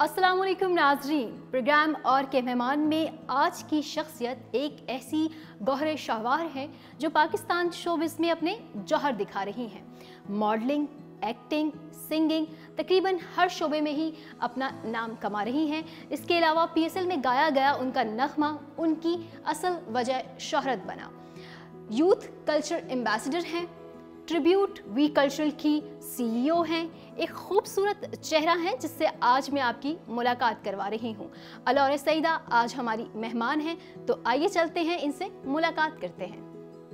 अस्सलाम वालेकुम नाजरीन, प्रोग्राम और के मेहमान में आज की शख्सियत एक ऐसी गौहर शाहवार है जो पाकिस्तान शोबिज़ में अपने जौहर दिखा रही हैं। मॉडलिंग, एक्टिंग, सिंगिंग, तकरीबन हर शोबे में ही अपना नाम कमा रही हैं। इसके अलावा PSL में गाया गया उनका नगमा उनकी असल वजह शोहरत बना। यूथ कल्चर एम्बेसडर हैं, ट्रिब्यूट वी कल्चरल की CEO हैं, एक खूबसूरत चेहरा है जिससे आज मैं आपकी मुलाकात करवा रही हूँ। अलौरे सईदा आज हमारी मेहमान हैं, तो आइए चलते हैं इनसे मुलाकात करते हैं।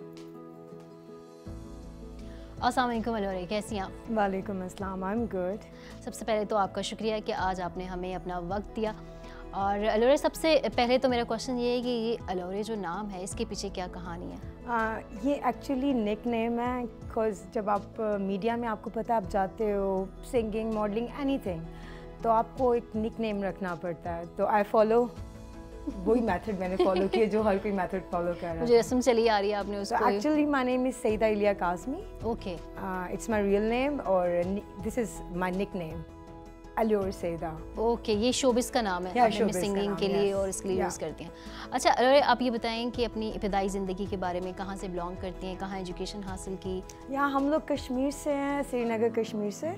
अस्सलाम वालेकुम अलौरे, कैसी हैं आप? वालेकुम अस्सलाम, आई एम गुड। सबसे पहले तो आपका शुक्रिया कि आज आपने हमें अपना वक्त दिया। और अलौरे, सबसे पहले तो मेरा क्वेश्चन ये है कि ये अलौरे जो नाम है इसके पीछे क्या कहानी है? ये एक्चुअली निक नेम है, बिकॉज जब आप मीडिया में आपको पता है आप जाते हो सिंगिंग, मॉडलिंग, एनीथिंग, तो आपको एक निक नेम रखना पड़ता है। तो आई फॉलो वही मेथड मैंने फॉलो किया जो हर कोई मेथड फॉलो कर रहा है। मुझे रस्म चली आ रही है आपने उसको। Actually my name is Syeda Ilia Kazmi. Okay, it's my real name और this is my nickname allure Syeda. Okay, ये शोबिस का नाम है, आपने सिंगिंग के लिए और इसके लिए यूज़ करती हैं। अच्छा अलौरे, आप ये बताएं कि अपनी इब्तदाई ज़िंदगी के बारे में, कहाँ से बिलोंग करती हैं, कहाँ एजुकेशन हासिल की? यहाँ हम लोग कश्मीर से हैं, श्रीनगर कश्मीर से।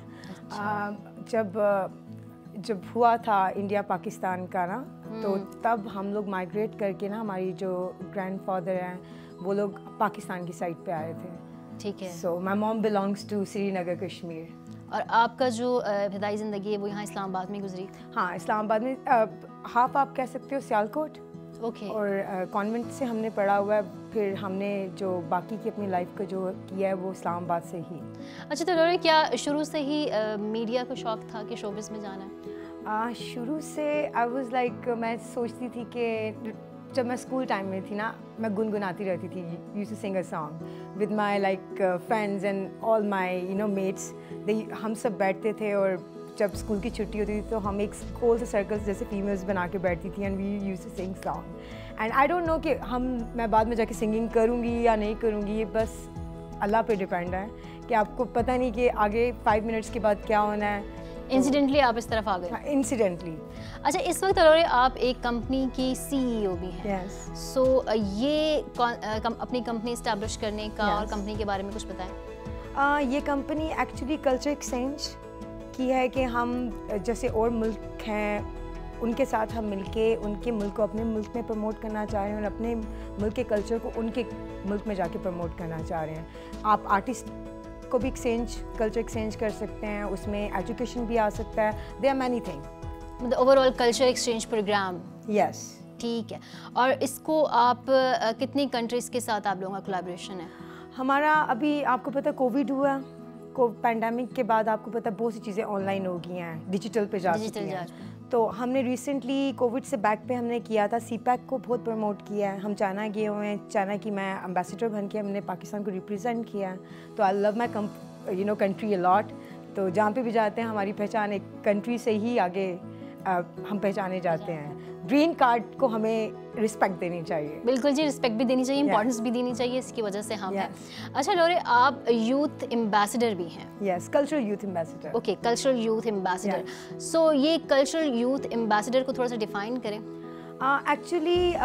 जब हुआ था इंडिया पाकिस्तान का ना, तो तब हम लोग माइग्रेट करके ना, हमारी जो ग्रैंडफादर हैं वो लोग पाकिस्तान की साइड पे आए थे। ठीक है। So my mom belongs to Srinagar Kashmir. और आपका जो इब्तदाई ज़िंदगी है वो यहाँ इस्लामाबाद में गुजरी? हाँ, इस्लामाबाद में हाफ आप कह सकते हो, सियालकोट। ओके। और कॉन्वेंट से हमने पढ़ा हुआ है, फिर हमने जो बाकी की अपनी लाइफ का जो किया है वो इस्लामाबाद से ही। अच्छा, तो अलौरे, क्या शुरू से ही मीडिया का शौक़ था कि शोबिस में जाना है? शुरू से आई वाज लाइक, मैं सोचती थी कि जब मैं स्कूल टाइम में थी ना, मैं गुनगुनाती रहती थी, used to sing a song with my like friends and all my mates. हम सब बैठते थे और जब स्कूल की छुट्टी होती थी तो हम एक गोल से सर्कल्स जैसे फीमेल्स बना के बैठती थी and we used to sing song. And I don't know कि मैं बाद में जाके सिंगिंग करूँगी या नहीं करूँगी, ये बस अल्लाह पे डिपेंड है कि आपको पता नहीं कि आगे 5 मिनट्स के बाद क्या होना है। इंसिडेंटली आप इस तरफ आ गए? इंसिडेंटली। अच्छा, इस वक्त अलौरे आप एक कंपनी की CEO भी हैं। Yes. सो ये अपनी कंपनी इस्टेब्लिश करने का और कंपनी के बारे में कुछ बताएं। ये कंपनी एक्चुअली कल्चर एक्सचेंज की है कि हम जैसे और मुल्क हैं उनके साथ हम मिलके उनके मुल्क को अपने मुल्क में प्रमोट करना चाह रहे हैं और अपने मुल्क के कल्चर को उनके मुल्क में जाके प्रमोट करना चाह रहे हैं। आप आर्टिस्ट को भी कल्चर एक्सचेंज कर सकते हैं, उसमें एजुकेशन भी आ सकता है। देयर आर मैनी थिंग, मतलब overall culture exchange program. Yes, ठीक है। और इसको आप कितनी कंट्रीज़ के साथ आप लोगों का कोलैबोरेशन है? हमारा अभी आपको पता है कोविड हुआ, पैंडेमिक के बाद आपको पता है बहुत सी चीज़ें ऑनलाइन हो गई हैं, डिजिटल पे जा चुकी हैं। तो हमने रिसेंटली कोविड से बैक पे हमने किया था, CPAC को बहुत प्रमोट किया है। हम चाइना गए हुए हैं, चाइना की मैं एम्बेसडर बन के हमने पाकिस्तान को रिप्रेजेंट किया है। तो I love my country a lot. तो जहाँ पे भी जाते हैं हमारी पहचान एक कंट्री से ही आगे हम पहचाने जाते हैं। ग्रीन कार्ड को हमें रिस्पेक्ट देनी चाहिए। बिल्कुल जी, रिस्पेक्ट भी देनी चाहिए, इंपॉर्टेंस भी देनी चाहिए, इसकी वजह से हम हैं। अच्छा अलौरे, आप यूथ एम्बेसडर भी हैं? Yes, cultural youth ambassador. Okay, cultural youth ambassador. So ये कल्चरल यूथ एम्बेसडर को थोड़ा सा डिफाइन करें। एक्चुअली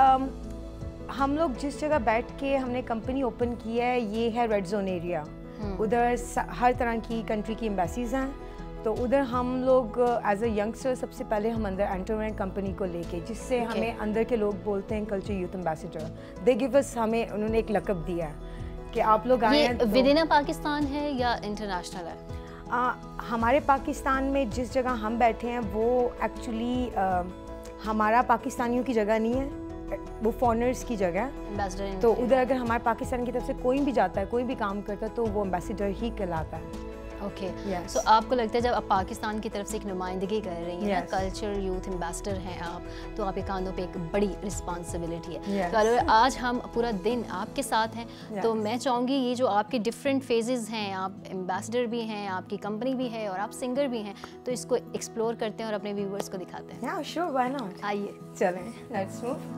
हम लोग जिस जगह बैठ के हमने कंपनी ओपन की है ये है रेड जोन एरिया। उधर हर तरह की कंट्री की एम्बेसीज हैं, तो उधर हम लोग एज अ यंगस्टर सबसे पहले हम अंदर एंटर हुए कंपनी को लेके, जिससे हमें अंदर के लोग बोलते हैं culture youth ambassador. They give us, हमें उन्होंने एक लक़ब दिया है कि आप लोग आए हैं। विद इन पाकिस्तान है या इंटरनेशनल है? हमारे पाकिस्तान में जिस जगह हम बैठे हैं वो एक्चुअली हमारा पाकिस्तानियों की जगह नहीं है, वो फॉरेनर्स की जगह है। तो उधर अगर हमारे पाकिस्तान की तरफ से कोई भी जाता है, कोई भी काम करता है, तो वो एम्बेसडर ही कहलाता है। ओके, सो आपको लगता है जब आप पाकिस्तान की तरफ से एक नुमाइंदगी कर रही हैं, कल्चर यूथ एम्बेसडर हैं आप, तो आपके कांधों पे एक बड़ी रिस्पॉन्सिबिलिटी है। तो अलौरे, आज हम पूरा दिन आपके साथ हैं, तो मैं चाहूँगी ये जो आपके डिफरेंट फेजेस हैं, आप एम्बेसडर भी हैं, आपकी कंपनी भी है और आप सिंगर भी हैं, तो इसको एक्सप्लोर करते हैं और अपने व्यूवर्स को दिखाते हैं। या श्योर, व्हाई नॉट। आइए चलें, लेट्स मूव।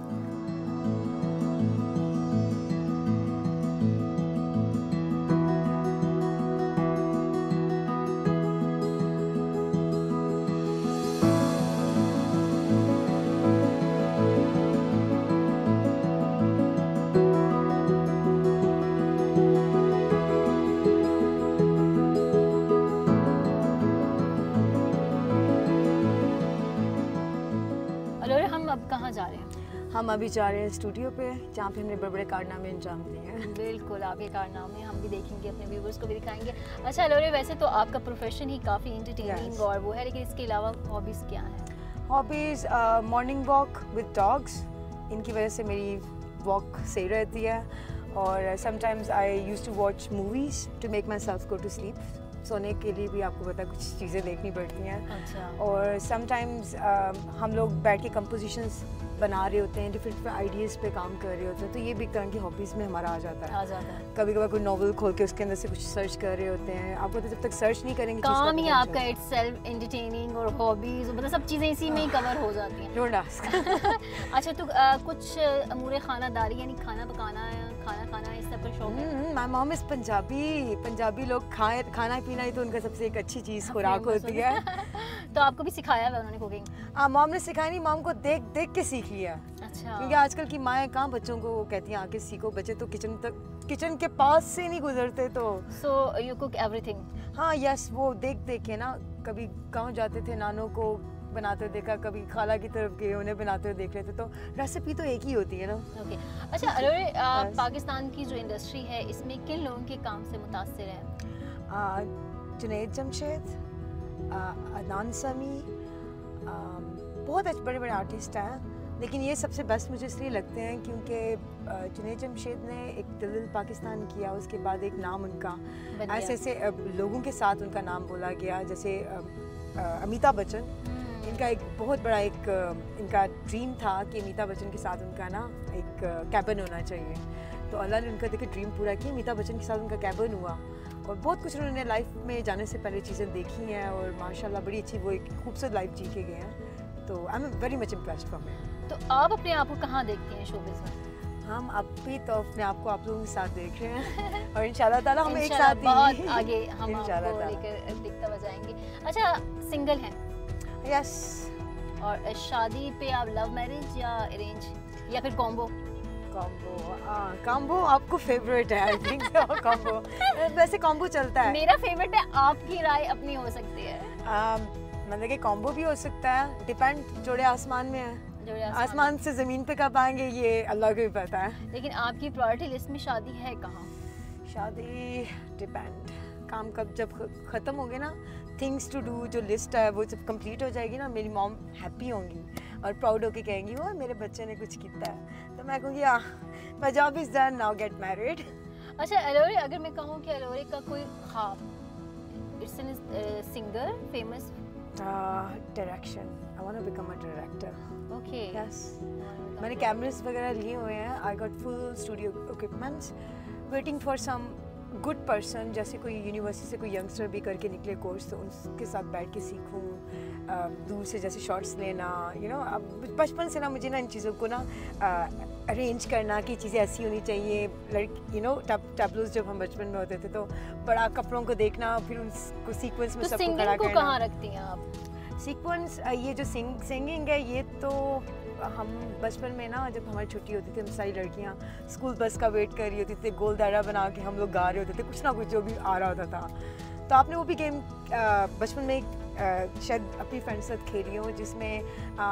हम अभी जा रहे हैं स्टूडियो पे जहाँ पे हमने बड़े बड़े कारनामे अंजाम दिए हैं। बिल्कुल, आपके कारनामे हम भी देखेंगे, अपने व्यूवर्स को भी दिखाएंगे। अच्छा अलोरे, वैसे तो आपका प्रोफेशन ही काफ़ी इंटरटेनिंग और वो है, लेकिन इसके अलावा हॉबीज़ क्या हैं? Hobbies morning walk with dogs, इनकी वजह से मेरी वॉक सही रहती है। और sometimes I used to watch movies to make myself go to sleep. सोने के लिए भी आपको पता है कुछ चीज़ें देखनी पड़ती हैं। अच्छा। और समटाइम्स हम लोग बैठ के कंपोजिशंस बना रहे होते हैं, डिफरेंट आइडियाज़ पे काम कर रहे होते हैं, तो ये भी एक तरह की हॉबीज़ में हमारा आ जाता है। कभी कभार कोई नॉवल खोल के उसके अंदर से कुछ सर्च कर रहे होते हैं। आपको तो जब तक सर्च नहीं करेंगे काम ही आपका इट्स सेल्फ एंटरटेनिंग और हॉबीज़, मतलब सब चीज़ें इसी में ही कवर हो जाती हैं। Don't ask. अच्छा, तो कुछ अमूरे खानादारी यानी खाना पकाना, खाना खाना, इस सब का शौक है? माय मॉम इज़ पंजाबी लोग खाना पीना ही तो उनका सबसे एक अच्छी चीज़ खुराक होती है। तो आपको भी सिखाया है उन्होंने कुकिंग? मॉम ने सिखाया नहीं, मॉम को देख देख के सीख लिया। अच्छा। क्योंकि आजकल की माएँ कहाँ बच्चों को कहती हैं आके सीखो, बच्चे तो किचन के पास से नहीं गुजरते। तो सो यू कुक एवरीथिंग? हाँ, यस, वो देख देख के ना, कभी गाँव जाते थे नानों को बनाते हुए देखा, कभी खाला की तरफ गए उन्हें बनाते हुए देख रहे थे, तो रेसिपी तो एक ही होती है ना। ओके। अच्छा अलोरे, पाकिस्तान की जो इंडस्ट्री है इसमें किन लोगों के काम से मुतासिर है? जुनैद जमशेद, अदनान समी, बहुत अच्छे बड़े बड़े आर्टिस्ट हैं, लेकिन ये सबसे बेस्ट मुझे इसलिए लगते हैं क्योंकि जुनैद जमशेद ने एक दिल पाकिस्तान किया, उसके बाद एक नाम उनका ऐसे ऐसे लोगों के साथ उनका नाम बोला गया, जैसे अमिताभ बच्चन। इनका एक बहुत बड़ा इनका ड्रीम था कि अमिताभ बच्चन के साथ उनका ना एक कैबिन होना चाहिए, तो अल्लाह ने उनका देखिए ड्रीम पूरा किया, अमिताभ बच्चन के साथ उनका कैबिन हुआ। और बहुत कुछ उन्होंने लाइफ में जाने से पहले चीज़ें देखी हैं और माशाल्लाह बड़ी अच्छी वो एक खूबसूरत लाइफ जी के गए हैं, तो I am very much impressed from him. तो आप अपने आप को कहाँ देखते हैं शोबिज़ में? हम अभी तो अपने आप को आप लोगों के साथ देख रहे हैं और इंशाल्लाह ताला हम एक साथ बहुत आगे हम आपको लेकर दिखता बजाएंगे। अच्छा, सिंगल हैं? यस। और शादी पे आप लव मैरिज या अरेंज या फिर कॉम्बो? कॉम्बो आपको फेवरेट है? आई थिंक कॉम्बो, वैसे कॉम्बो चलता है। मेरा फेवरेट है, आपकी राय अपनी हो सकती है। मतलब कि कॉम्बो भी हो सकता है, डिपेंड, जोड़े आसमान में है, आसमान से ज़मीन पे कब आएंगे ये अल्लाह को भी पता है। लेकिन आपकी प्रायोरिटी लिस्ट में शादी है कहाँ? शादी डिपेंड, काम कब जब ख़त्म हो गए ना, थिंग्स टू डू जो लिस्ट है वो जब कंप्लीट हो जाएगी ना, मेरी मॉम हैप्पी होंगी और प्राउड होके कहेंगी वो मेरे बच्चे ने कुछ किया है, तो मैं कहूँगी my job is done, now get married. अच्छा अलोरे, अगर मैं कहूँ कि अलोरे का कोई ख्वाब, it's an singer, famous, direction, I want to become a director. Okay. Yes, मैंने कैमरास वगैरह लिए हुए हैं, I got full studio equipments, waiting for some good person, जैसे कोई यूनिवर्सिटी से कोई यंगस्टर भी करके निकले कोर्स, तो उनके साथ बैठ के सीखूं, दूर से जैसे शॉट्स लेना, अब बचपन से ना मुझे ना इन चीज़ों को ना अरेंज करना कि चीज़ें ऐसी होनी चाहिए, टैबलोज जब हम बचपन में होते थे तो बड़ा कपड़ों को देखना, फिर उनको सीक्वेंस में सबको खड़ा करना। कहाँ रखती हैं आप? सीक्वेंस, ये जो सिंगिंग है ये तो हम बचपन में ना जब हमारी छुट्टी होती थी, हम सारी लड़कियां स्कूल बस का वेट कर रही होती थी, गोल दायरा बना के हम लोग गा रहे होते थे, कुछ ना कुछ जो भी आ रहा होता था। तो आपने वो भी गेम बचपन में शायद अपनी फ्रेंड्स साथ खेली हो, जिसमें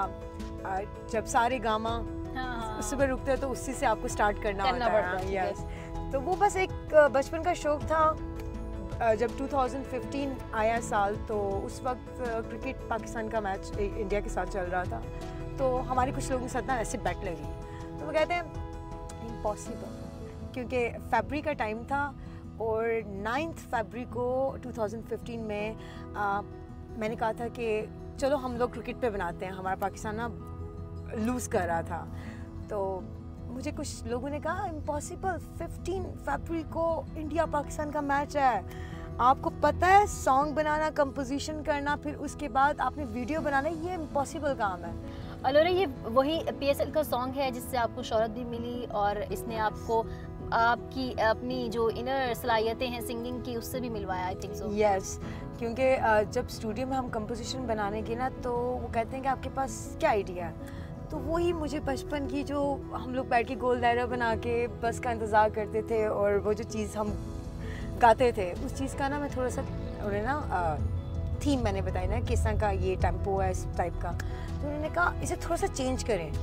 जब सारे गामा सुबह रुकते हैं तो उसी से आपको स्टार्ट करना होता है। यस, तो वो बस एक बचपन का शौक था। जब 2015 आया साल, तो उस वक्त क्रिकेट पाकिस्तान का मैच इंडिया के साथ चल रहा था, तो हमारे कुछ लोगों के साथ ना ऐसे बैट लगी, तो वो कहते हैं इम्पॉसिबल, क्योंकि फरवरी का टाइम था और 9 फरवरी को 2015 में मैंने कहा था कि चलो हम लोग क्रिकेट पे बनाते हैं, हमारा पाकिस्तान ना लूज़ कर रहा था, तो मुझे कुछ लोगों ने कहा इम्पॉसिबल, 15 फरवरी को इंडिया पाकिस्तान का मैच है, आपको पता है सॉन्ग बनाना, कंपोजिशन करना, फिर उसके बाद आपने वीडियो बनाना, ये इम्पॉसिबल काम है। अलोरे, ये वही PSL का सॉन्ग है जिससे आपको शोहरत भी मिली और इसने आपको आपकी अपनी जो इनर सलाहियतें हैं सिंगिंग की उससे भी मिलवाया, आई थिंक सो। यस, क्योंकि जब स्टूडियो में हम कंपोजिशन बनाने के ना, तो वो कहते हैं कि आपके पास क्या आइडिया है, तो वही मुझे बचपन की जो हम लोग बैठ के गोल दायरा बना के बस का इंतज़ार करते थे और वो जो चीज़ हम गाते थे, उस चीज़ का ना मैं थोड़ा सा उन्हें ना थीम मैंने बताई ना, किस तरह का ये टेम्पो है इस टाइप का, तो उन्होंने कहा इसे थोड़ा सा चेंज करें,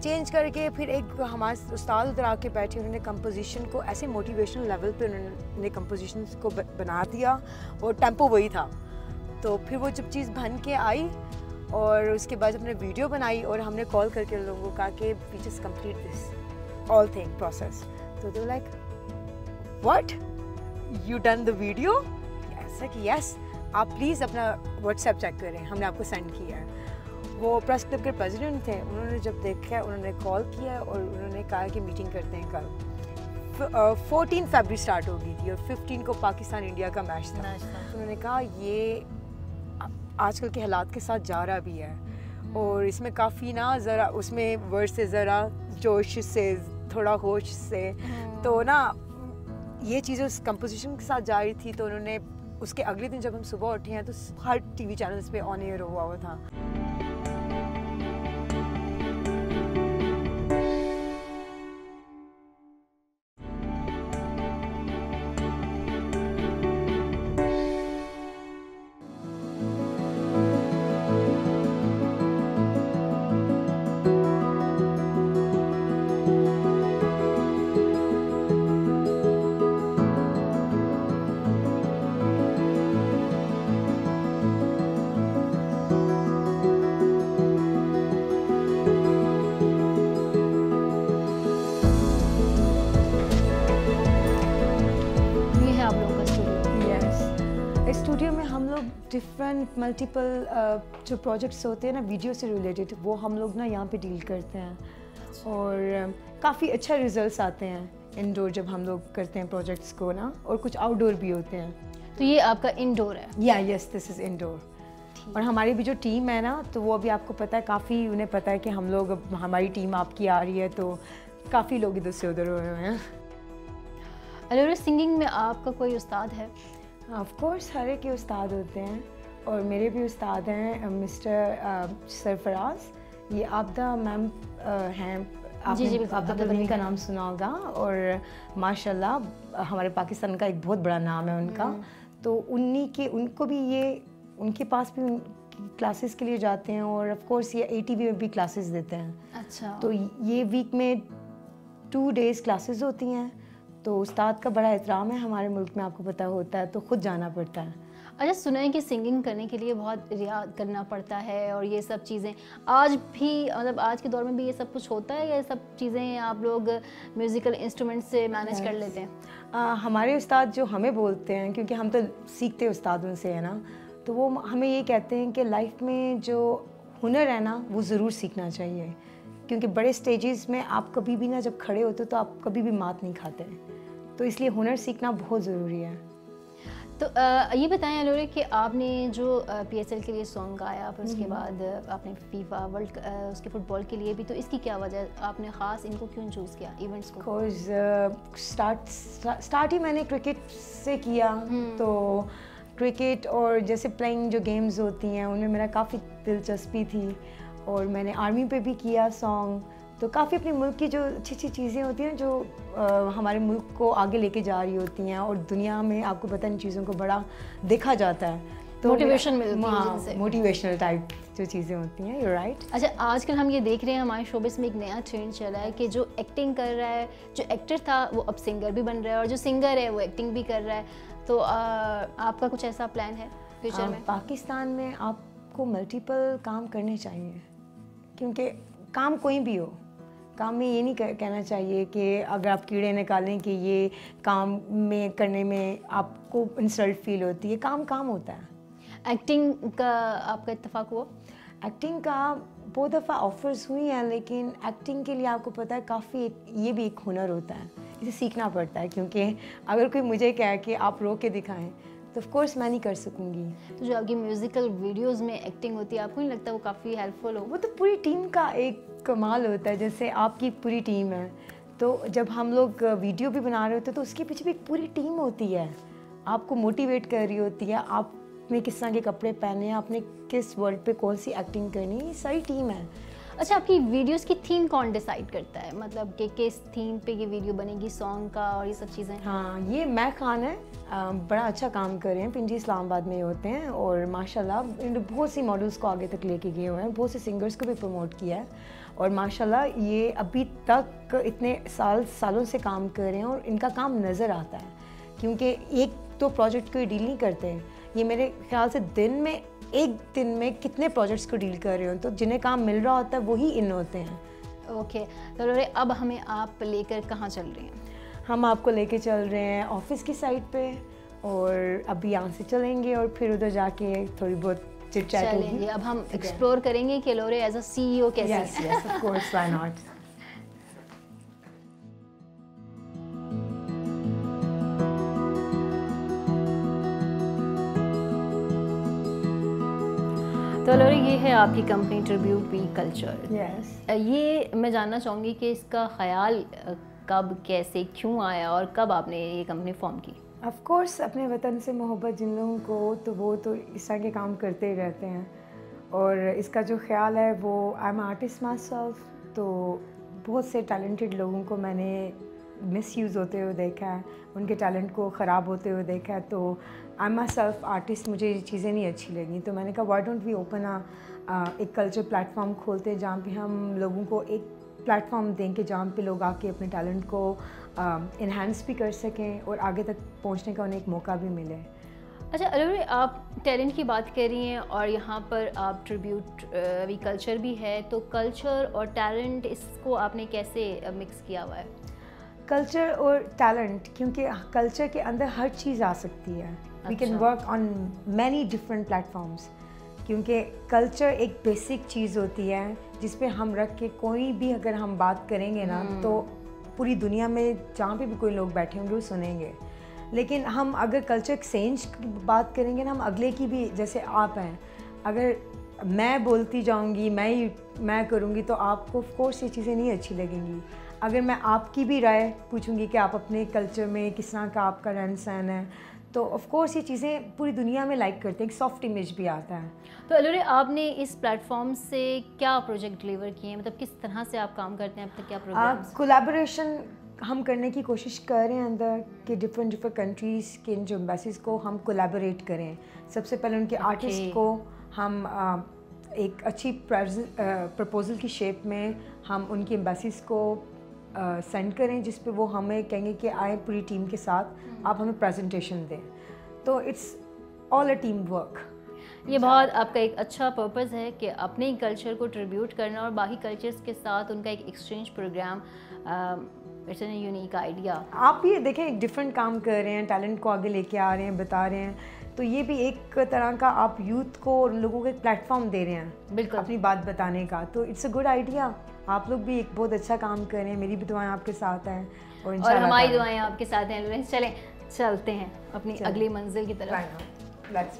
चेंज करके फिर एक हमारे उस्ताद उधर आके बैठे, उन्होंने कंपोजिशन को ऐसे मोटिवेशनल लेवल पे उन्होंने कंपोजिशन को बना दिया और टेम्पो वही था। तो फिर वो जब चीज़ बन के आई और उसके बाद हमने वीडियो बनाई और हमने कॉल करके लोगों को कहा कि we just complete this all thing process. तो they like what, you done the video? ऐसा कि यस, आप प्लीज़ अपना व्हाट्सएप चेक करें, हमने आपको सेंड किया है। वो प्रेस क्लब के प्रेसिडेंट थे, उन्होंने जब देखा उन्होंने कॉल किया और उन्होंने कहा कि मीटिंग करते हैं कल। 14 फरवरी स्टार्ट हो गई थी और 15 को पाकिस्तान इंडिया का मैच था। उन्होंने कहा ये आजकल के हालात के साथ जा रहा भी है और इसमें काफ़ी ना ज़रा उसमें वर्ड से ज़रा जोश से थोड़ा होश से, तो ना ये चीज़ें उस कंपोजिशन के साथ जा रही थी। तो उन्होंने उसके अगले दिन जब हम सुबह उठे हैं तो हर टीवी चैनल्स पे ऑन एयर हुआ था। स्टूडियो में हम लोग डिफरेंट मल्टीपल जो प्रोजेक्ट्स होते हैं ना वीडियो से रिलेटेड, वो हम लोग ना यहाँ पे डील करते हैं और काफ़ी अच्छा रिजल्ट्स आते हैं इंडोर जब हम लोग करते हैं प्रोजेक्ट्स को ना, और कुछ आउटडोर भी होते हैं। तो ये आपका इंडोर है? या यस, दिस इज़ इंडोर। और हमारी भी जो टीम है ना, तो वो अभी आपको पता है, काफ़ी उन्हें पता है कि हम लोग, हमारी टीम आपकी आ रही है, तो काफ़ी लोग इधर से उधर हुए हैं। अलूरा, सिंगिंग में आपका कोई उस्ताद है? ऑफ कोर्स हर एक के उस्ताद होते हैं और मेरे भी उस्ताद हैं मिस्टर सरफराज। ये आबदा मैम हैं, आपने आबदा बदनी का नाम सुना होगा, और माशाल्लाह हमारे पाकिस्तान का एक बहुत बड़ा नाम है उनका। तो उनको भी ये, उनके पास भी क्लासेस के लिए जाते हैं और ऑफ कोर्स ये ATV में भी क्लासेस देते हैं। अच्छा। तो ये वीक में 2 डेज़ क्लासेस होती हैं। तो उस्ताद का बड़ा एहतराम है हमारे मुल्क में, आपको पता होता है, तो खुद जाना पड़ता है। अच्छा, सुना है कि सिंगिंग करने के लिए बहुत रियाज करना पड़ता है और ये सब चीज़ें आज भी, मतलब आज के दौर में भी ये सब कुछ होता है, या सब चीज़ें आप लोग म्यूज़िकल इंस्ट्रूमेंट से मैनेज कर लेते हैं? हमारे उस्ताद जो हमें बोलते हैं, क्योंकि हम तो सीखते उस्तादों से है ना, तो वो हमें ये कहते हैं कि लाइफ में जो हुनर है ना, वो ज़रूर सीखना चाहिए, क्योंकि बड़े स्टेजेस में आप कभी भी ना जब खड़े होते हो तो आप कभी भी मात नहीं खाते, तो इसलिए हुनर सीखना बहुत ज़रूरी है। तो ये बताएं अलूरा कि आपने जो PSL के लिए सॉन्ग गाया, फिर उसके बाद आपने फीफा वर्ल्ड उसके फुटबॉल के लिए भी, तो इसकी क्या वजह, आपने ख़ास इनको क्यों चूज़ किया इवेंट्स को? स्टार्ट ही मैंने क्रिकेट से किया, तो क्रिकेट और जैसे प्लेइंग जो गेम्स होती हैं उनमें मेरा काफ़ी दिलचस्पी थी, और मैंने आर्मी पे भी किया सॉन्ग। तो काफ़ी अपने मुल्क की जो अच्छी अच्छी चीज़ें होती हैं जो हमारे मुल्क को आगे लेके जा रही होती हैं, और दुनिया में आपको पता है इन चीज़ों को बड़ा देखा जाता है, तो मोटिवेशन मिलती है जिनसे, मोटिवेशनल टाइप जो चीज़ें होती हैं। You right. अच्छा, आजकल हम ये देख रहे हैं हमारे शोबिस में एक नया ट्रेंड चला है कि जो एक्टिंग कर रहा है, जो एक्टर था वो अब सिंगर भी बन रहा है, और जो सिंगर है वो एक्टिंग भी कर रहा है। तो आपका कुछ ऐसा प्लान है फ्यूचर में? पाकिस्तान में आपको मल्टीपल काम करने चाहिए, क्योंकि काम कोई भी हो, काम में ये नहीं कहना चाहिए कि अगर आप कीड़े निकालें कि ये काम में करने में आपको इंसल्ट फील होती है। काम काम होता है। एक्टिंग का आपका इत्तेफाक हुआ? एक्टिंग का बहुत दफ़ा ऑफर्स हुई हैं, लेकिन एक्टिंग के लिए आपको पता है काफ़ी ये भी एक हुनर होता है, इसे सीखना पड़ता है, क्योंकि अगर कोई मुझे कहे कि आप रो के दिखाएं तो ऑफ कोर्स मैं नहीं कर सकूंगी। तो जो आपकी म्यूज़िकल वीडियोस में एक्टिंग होती है, आपको नहीं लगता वो काफ़ी हेल्पफुल हो? वो तो पूरी टीम का एक कमाल होता है। जैसे आपकी पूरी टीम है, तो जब हम लोग वीडियो भी बना रहे होते हैं तो उसके पीछे भी एक पूरी टीम होती है, आपको मोटिवेट कर रही होती है, आपने किस तरह के कपड़े पहने हैं, आपने किस वर्ड पे कौन सी एक्टिंग करनी है, ये सारी टीम है। अच्छा, आपकी वीडियोस की थीम कौन डिसाइड करता है, मतलब कि किस थीम पे ये वीडियो बनेगी सॉन्ग का और ये सब चीज़ें? हाँ, ये मैं खान है, बड़ा अच्छा काम कर रहे हैं, पिंजी इस्लामाबाद में होते हैं और माशाल्लाह बहुत सी मॉडल्स को आगे तक लेके गए हुए हैं, बहुत से सिंगर्स को भी प्रमोट किया है और माशाल्लाह ये अभी तक इतने सालों से काम कर रहे हैं और इनका काम नज़र आता है, क्योंकि एक तो प्रोजेक्ट को डील नहीं करते हैं, ये मेरे ख्याल से एक दिन में कितने प्रोजेक्ट्स को डील कर रहे हो, तो जिन्हें काम मिल रहा होता है वही इन होते हैं। ओके, तो लोरे अब हमें आप लेकर कहाँ चल रही हैं? हम आपको लेके चल रहे हैं ऑफिस की साइड पे और अभी यहाँ से चलेंगे और फिर उधर जाके थोड़ी बहुत चिट चैट होगी। अब हम एक्सप्लोर करेंगे कि लोरे एज अ सीईओ कैसे हैं। Yes of course, why not. तो लोरे ये है आपकी company tribute we culture. Yes, ये मैं जानना चाहूँगी कि इसका ख्याल कब, कैसे, क्यों आया और कब आपने ये कंपनी फॉर्म की? ऑफ कोर्स अपने वतन से मोहब्बत जिन लोगों को, तो वो तो इस तरह के काम करते ही रहते हैं और इसका जो ख्याल है वो, I am artist myself, तो बहुत से टैलेंटेड लोगों को मैंने मिसयूज़ होते हुए देखा है, उनके टैलेंट को ख़राब होते हुए देखा है, तो I am myself artist, मुझे ये चीज़ें नहीं अच्छी लगी, तो मैंने कहा व्हाई डोंट वी ओपन एक कल्चर प्लेटफॉर्म खोलते हैं जहाँ पे हम लोगों को एक प्लेटफॉर्म दें कि जहाँ पे लोग आके अपने टैलेंट को इन्हांस भी कर सकें और आगे तक पहुँचने का उन्हें एक मौका भी मिले। अच्छा अरे, आप टैलेंट की बात कर रही हैं और यहाँ पर आप ट्रिब्यूट वी कल्चर भी है, तो कल्चर और टैलेंट इसको आपने कैसे मिक्स किया हुआ है? कल्चर और टैलेंट, क्योंकि कल्चर के अंदर हर चीज़ आ सकती है, we can work on many different platforms, क्योंकि कल्चर एक बेसिक चीज़ होती है जिस पे हम रख के कोई भी अगर हम बात करेंगे ना तो पूरी दुनिया में जहाँ पे भी कोई लोग बैठे होंगे वो सुनेंगे। लेकिन हम अगर कल्चर एक्सचेंज की बात करेंगे ना, हम अगले की भी, जैसे आप हैं, अगर मैं बोलती जाऊंगी, मैं करूंगी तो आपको ऑफ कोर्स ये चीज़ें नहीं अच्छी लगेंगी। अगर मैं आपकी भी राय पूछूंगी कि आप अपने कल्चर में किस तरह का आपका रहन सहन है, तो ऑफ कोर्स ये चीज़ें पूरी दुनिया में लाइक करते हैं, एक सॉफ्ट इमेज भी आता है। तो अलोरे, आपने इस प्लेटफॉर्म से क्या प्रोजेक्ट डिलीवर किए हैं, मतलब किस तरह से आप काम करते हैं, अब तक क्या प्रोग्राम्स? कोलैबोरेशन हम करने की कोशिश कर रहे हैं अंदर कि डिफरेंट कंट्रीज़ के जो एम्बेसीज को हम कोलैबोरेट करें। सबसे पहले उनके आर्टिस्ट को हम एक अच्छी प्रपोजल की शेप में हम उनकी एम्बेसीज को सेंड करें, जिस पे वो हमें कहेंगे कि आए पूरी टीम के साथ आप हमें प्रेजेंटेशन दें। तो it's all a team work. ये बहुत आपका एक अच्छा पर्पस है कि अपने ही कल्चर को ट्रिब्यूट करना और बाकी कल्चर्स के साथ उनका एक exchange program. It's an unique idea. आप ये देखें, एक डिफरेंट काम कर रहे हैं, टैलेंट को आगे लेके आ रहे हैं, बता रहे हैं, तो ये भी एक तरह का आप यूथ को और लोगों को एक प्लेटफॉर्म दे रहे हैं बिल्कुल अपनी बात बताने का, तो इट्स अ गुड आइडिया। आप लोग भी एक बहुत अच्छा काम कर रहे हैं, मेरी भी दुआएं आपके साथ हैं और हमारी दुआएं आपके साथ हैं। चलें, चलते हैं अपनी अगली मंजिल की तरफ। लेट्स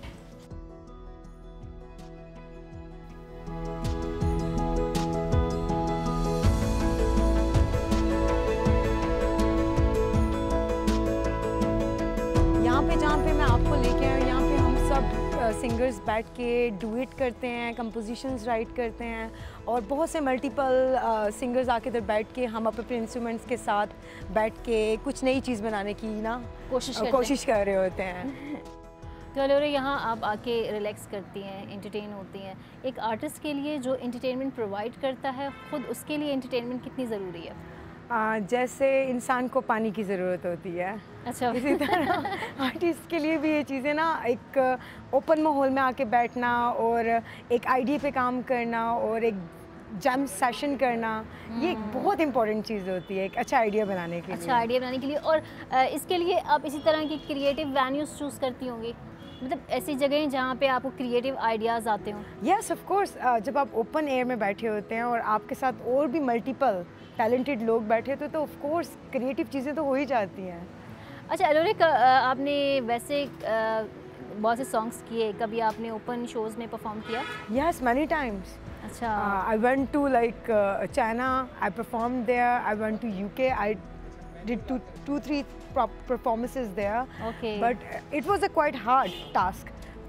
जहाँ पे मैं आपको लेके आई हूँ, यहाँ पे हम सब सिंगर्स बैठ के डुएट करते हैं, कंपोजिशंस राइट करते हैं और बहुत से मल्टीपल सिंगर्स आके इधर बैठ के हम अपने इंस्ट्रूमेंट्स के साथ बैठ के कुछ नई चीज़ बनाने की ना कोशिश कर रहे होते हैं। तो अलोरे, यहाँ आप आके रिलैक्स करती हैं, एंटरटेन होती हैं। एक आर्टिस्ट के लिए जो एंटरटेनमेंट प्रोवाइड करता है, ख़ुद उसके लिए एंटरटेनमेंट कितनी ज़रूरी है? जैसे इंसान को पानी की ज़रूरत होती है, अच्छा इसी तरह आर्टिस्ट के लिए भी ये चीज़ें ना, एक ओपन माहौल में आके बैठना और एक आइडिया पे काम करना और एक जैम सेशन करना, ये एक बहुत इंपॉर्टेंट चीज़ होती है एक अच्छा आइडिया बनाने के लिए। अच्छा आइडिया बनाने के लिए। और इसके लिए आप इसी तरह की क्रिएटिव वेन्यूज़ चूज़ करती होंगी, मतलब ऐसी जगहें जहाँ पे आपको क्रिएटिव आइडियाज़ आते हों? यस ऑफ कोर्स, जब आप ओपन एयर में बैठे होते हैं और आपके साथ और भी मल्टीपल टैलेंटेड लोग बैठे तो ऑफ कोर्स क्रिएटिव चीज़ें तो हो ही जाती हैं। अच्छा अलोरे, आपने वैसे बहुत से सॉन्ग्स किए, कभी आपने ओपन शोज़ में परफॉर्म किया? Yes, many times. अच्छा, I went to like China, I perform there, I went to UK, I did two, three performances there. Okay. But it was a quite hard task.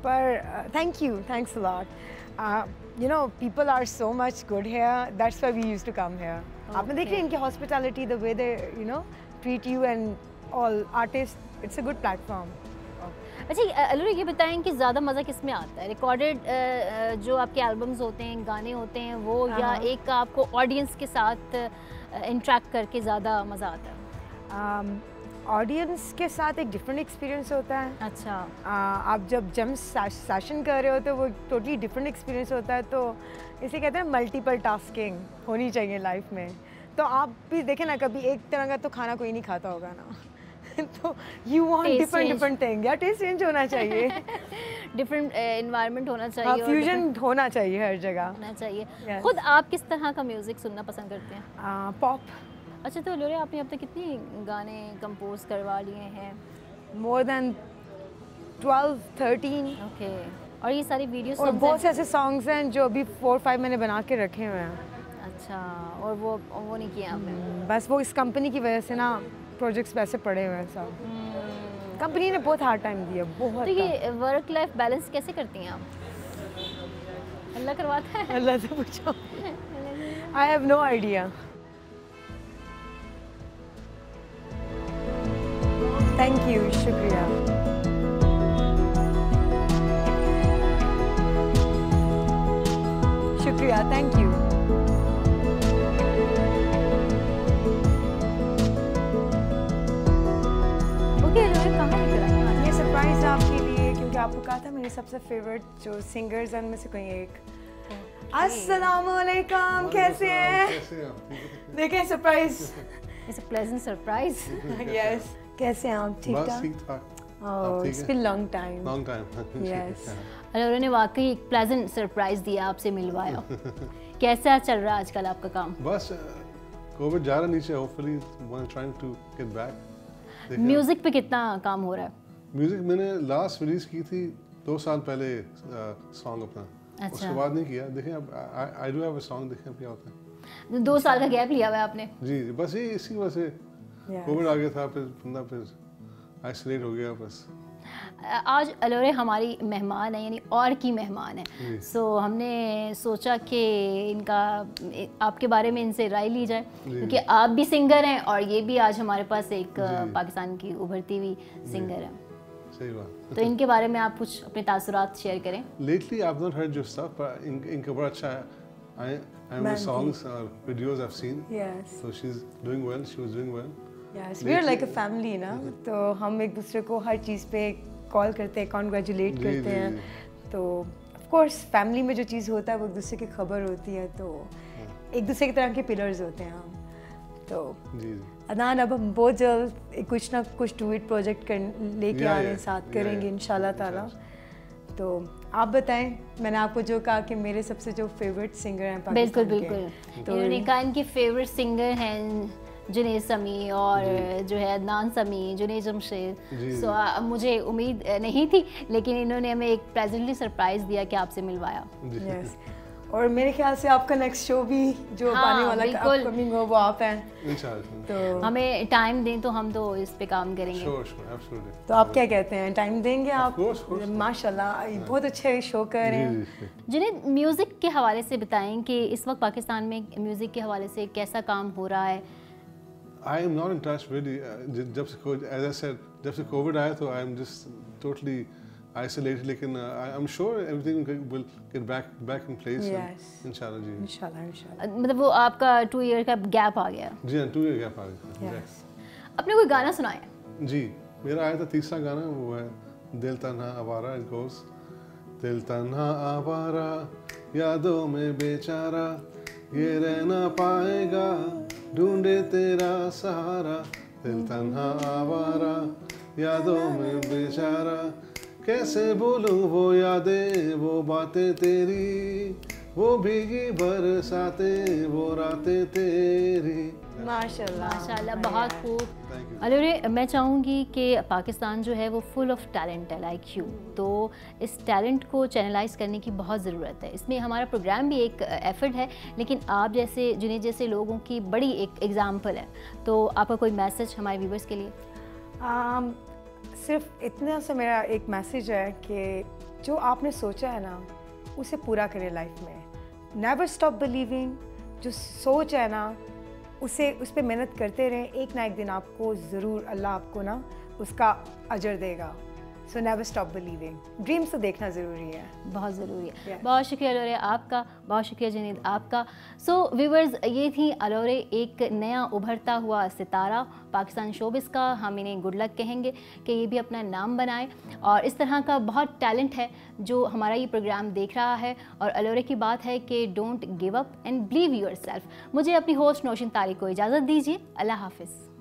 पर thank you, thanks a lot. You know, people are so much good here. That's why we used to come here. आपने देखी इनकी hospitality, the way they, you know, treat you and all artists. It's a good platform. अच्छा अलूरी, ये बताएं कि ज़्यादा मज़ा किस में आता है? रिकॉर्डेड जो आपके एल्बम्स होते हैं, गाने होते हैं वो, या एक आपको ऑडियंस के साथ इंटरेक्ट करके ज़्यादा मज़ा आता है? ऑडियंस के साथ एक डिफरेंट एक्सपीरियंस होता है। अच्छा। आप जब जम सेशन कर रहे हो तो वो टोटली डिफरेंट एक्सपीरियंस होता है, तो इसे कहते हैं मल्टीपल टास्किंग होनी चाहिए लाइफ में। तो आप भी देखें ना, कभी एक तरह का तो खाना कोई नहीं खाता होगा ना तो यू वांट डिफरेंट थिंग, या टेस्ट चेंज होना चाहिए डिफरेंट एनवायरनमेंट होना चाहिए, फ्यूजन होना चाहिए हर जगह होना चाहिए। खुद आप किस तरह का म्यूज़िक सुनना पसंद करते हैं? पॉप। अच्छा, तो लोरे आपने अब तक कितने गाने कंपोज करवा लिए हैं? More than 12-13। ओके। और ये सारी वीडियोस और बहुत से ऐसे सॉन्ग्स हैं जो अभी 4-5 मैंने बना के रखे हुए हैं। अच्छा, और वो नहीं किया आपने? बस वो इस कंपनी की वजह से ना प्रोजेक्ट्स वैसे पड़े हुए हैं सब। कंपनी ने बहुत हार्ड टाइम दिया, बहुत। तो ये वर्क लाइफ बैलेंस कैसे करती हैं आप? अल्लाह करवाता है? अल्लाह से पूछो। I have no idea. Thank you, शुक्रिया। शुक्रिया, थैंक यू। ओके, कहाँ लेकर आए हैं? ये सरप्राइज आपके लिए, क्योंकि आपको कहा था मेरे सबसे फेवरेट जो सिंगर्स हैं उनमें से कोई एक। अस्सलामुअलैकुम, कैसे हैं? देखें surprise. It's a pleasant surprise. Yes. कैसे हैं आप? ठीक ठाक? ठीक ठाक। Oh, it's been long time. Long time. Yes. अरे उन्होंने वाकई एक प्लेजेंट सरप्राइज दिया, आपसे मिलवाया। कैसा चल रहा है आजकल आपका काम? बस कोविड जा रहा नीचे, hopefully one trying to get back. Music पे कितना काम हो रहा है? म्यूजिक मैंने लास्ट रिलीज की थी 2 साल पहले, सॉन्ग अपना। अच्छा। उसके बाद नहीं किया। देखें अब I do have a song, देखें अब क्या होता है। 2 साल का गैप लिया हुआ है आपने? जी, बस ये इसी वजह से कोविड आ गया था, फिर बंदा फिर आइसोलेट हो गया बस। आज अलोरे हमारी मेहमान है, यानी और की मेहमान है। सो हमने सोचा कि इनका आपके बारे में इनसे राय ली जाए, क्योंकि आप भी सिंगर हैं और ये भी आज हमारे पास एक पाकिस्तान की उभरती हुई सिंगर है। सही बात। तो इनके बारे में आप कुछ अपने तासुरात शेयर करें। Lately I've not heard your stuff, but इनका बड़ा अच्छा है। I know songs or videos I've seen. Yes. So she's doing well. She was doing well. Yes, we are like a family ना, तो हम एक दूसरे को हर चीज़ पे कॉल करते हैं, कॉन्ग्रेचुलेट करते हैं। तो ऑफ कोर्स फैमिली में जो चीज़ होता है वो एक दूसरे की खबर होती है, तो एक दूसरे की तरह के पिलर्स होते हैं हम। तो अदनान, अब हम बहुत जल्द कुछ ना कुछ ट्वीट प्रोजेक्ट लेके आ रहे हैं, साथ करेंगे इंशाल्लाह ताला। तो आप बताएं, मैंने आपको जो कहा कि मेरे सबसे जो फेवरेट सिंगर हैं पाकिस्तान के, बिल्कुल। तो इन्होंने कहा इनके फेवरेट सिंगर हैं जुनैद समी और जो है अदनान समी, जुनैद जमशेद। सो मुझे उम्मीद नहीं थी, लेकिन इन्होंने हमें एक प्रेजेंटली सरप्राइज दिया कि आपसे मिलवाया। yes. और मेरे ख्याल से आपका नेक्स्ट शो भी जो आने वाला अपकमिंग हो वो आप हैं इंशाल्लाह। तो हमें टाइम दें तो हम तो इस पे काम करेंगे। Sure, absolutely. तो आप क्या कहते हैं, टाइम देंगे आप? माशाल्लाह बहुत अच्छे शो कर रहे हैं। जुनैद, म्यूज़िक के हवाले से बताएं कि इस वक्त पाकिस्तान में म्यूज़िक के हवाले से कैसा काम हो रहा है? I am not in touch really. जब से, as I said, जब से कोविड आया तो I am just totally isolated. लेकिन I'm sure everything will get back in place. Yes. इंशाल्लाह जी। इंशाल्लाह। मतलब वो आपका 2 ईयर का गैप आ गया? जी हाँ, 2 ईयर गैप आ गया। Yes. अपने कोई गाना सुनाया? जी, मेरा आया था तीसरा गाना, वो है दिल तन्हा आवारा। It goes, दिल तन्हा आवारा यादों में बेचारा, ये रह ना पाएगा ढूंढे तेरा सहारा। दिल तन्हा आवारा यादों में बेचारा, कैसे भूलूं वो यादें वो बातें तेरी, वो भीगी बरसातें वो रातें तेरी। माशाल्लाह माशाल्लाह, बहुत खूब। अलोरे, मैं चाहूँगी कि पाकिस्तान जो है वो फुल ऑफ टैलेंट है लाइक यू, तो इस टैलेंट को चैनलाइज करने की बहुत ज़रूरत है। इसमें हमारा प्रोग्राम भी एक एफर्ट है, लेकिन आप जैसे जुनैद जैसे लोगों की बड़ी एक एग्जाम्पल है। तो आपका कोई मैसेज हमारे व्यूवर्स के लिए? सिर्फ इतना सा मेरा एक मैसेज है कि जो आपने सोचा है ना उसे पूरा करें लाइफ में, नेवर स्टॉप बिलीविंग। जो सोच है ना उस पर मेहनत करते रहें, एक ना एक दिन आपको ज़रूर अल्लाह आपको ना उसका अजर देगा। So never stop believing, dreams तो देखना ज़रूरी है, बहुत ज़रूरी है। Yeah. बहुत शुक्रिया अलोरे आपका, बहुत शुक्रिया जुनैद आपका। सो व्यूवर्स, ये थी अलोरे, एक नया उभरता हुआ सितारा पाकिस्तान शोबिस का। हम इन्हें गुड लक कहेंगे कि ये भी अपना नाम बनाए, और इस तरह का बहुत टैलेंट है जो हमारा ये प्रोग्राम देख रहा है। और अलोरे की बात है कि don't give up and believe yourself. मुझे अपनी होस्ट नौशीन तारिक को इजाज़त दीजिए। अल्लाह हाफिज़।